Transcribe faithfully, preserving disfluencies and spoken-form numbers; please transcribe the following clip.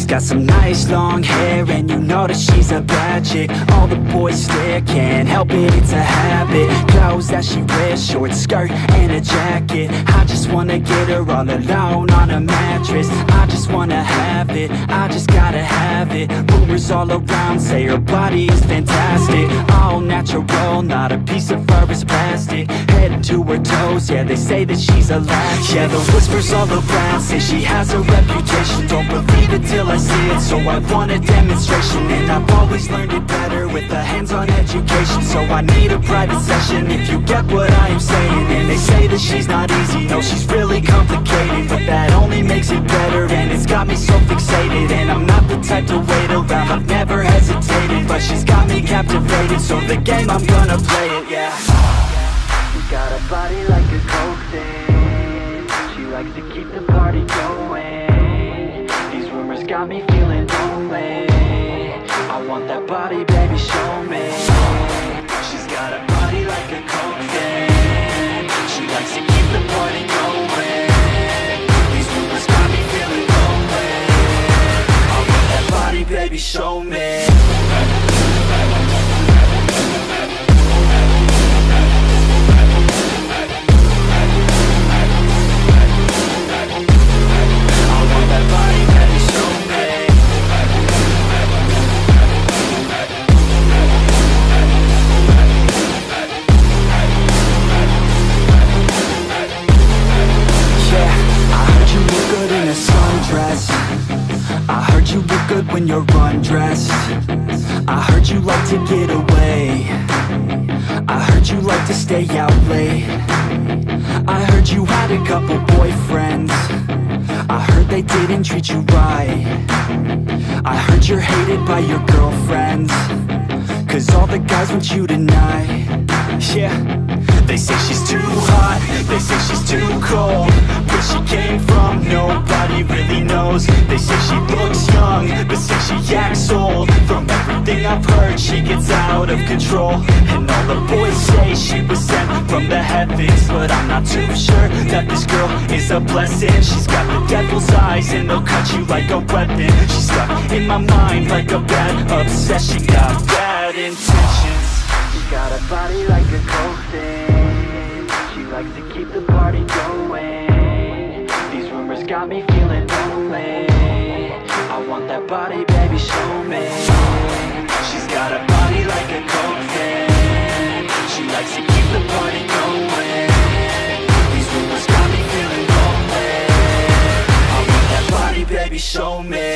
got some nice long hair, and you know that she's a bad chick. All the boys stare, can't help it, it's a habit. Clothes that she wears, short skirt and a jacket. I just wanna get her all alone on a mattress. I just wanna have it, I just gotta have it. Rumors all around say her body is fantastic. All natural, not a piece of fur is plastic. Head to her toes, yeah, they say that she's a latch. Yeah, the whispers all around say she has a reputation. Don't believe it till I see it, so I want a demonstration. And I've always learned it better with a hands-on education. So I need a private session if you get what I am saying. And they say that she's not easy, no, she's really complicated, but that only makes it better, and it's got me so fixated. And I'm not the type to wait around, I've never hesitated, but she's got me captivated, so the game, I'm gonna play it, yeah. She got a body like a coke thing, she likes to keep the party going. These rumors got me feeling lonely, I want that body, baby, show me. She's got a body like a coke thing, she likes to keep the party going. These rumors got me feeling lonely, I want that body, baby, show me. I heard you look good when you're undressed. I heard you like to get away. I heard you like to stay out late. I heard you had a couple boyfriends. I heard they didn't treat you right. I heard you're hated by your girlfriends, cause all the guys want you tonight. Yeah, they say she's too hot, they say she's too cold. Where she came from, nobody really knows. They say she looks young, but say she acts old. From everything I've heard, she gets out of control. And all the boys say she was sent from the heavens, but I'm not too sure that this girl is a blessing. She's got the devil's eyes and they'll cut you like a weapon. She's stuck in my mind like a bad obsession. Got bad intentions. She got a body like a coke thing, she likes to keep the party going. These rumors got me feeling lonely, I want that body, baby, show me. She's got a body like a coke thing, she likes to keep the party going. These rumors got me feeling lonely, I want that body, baby, show me.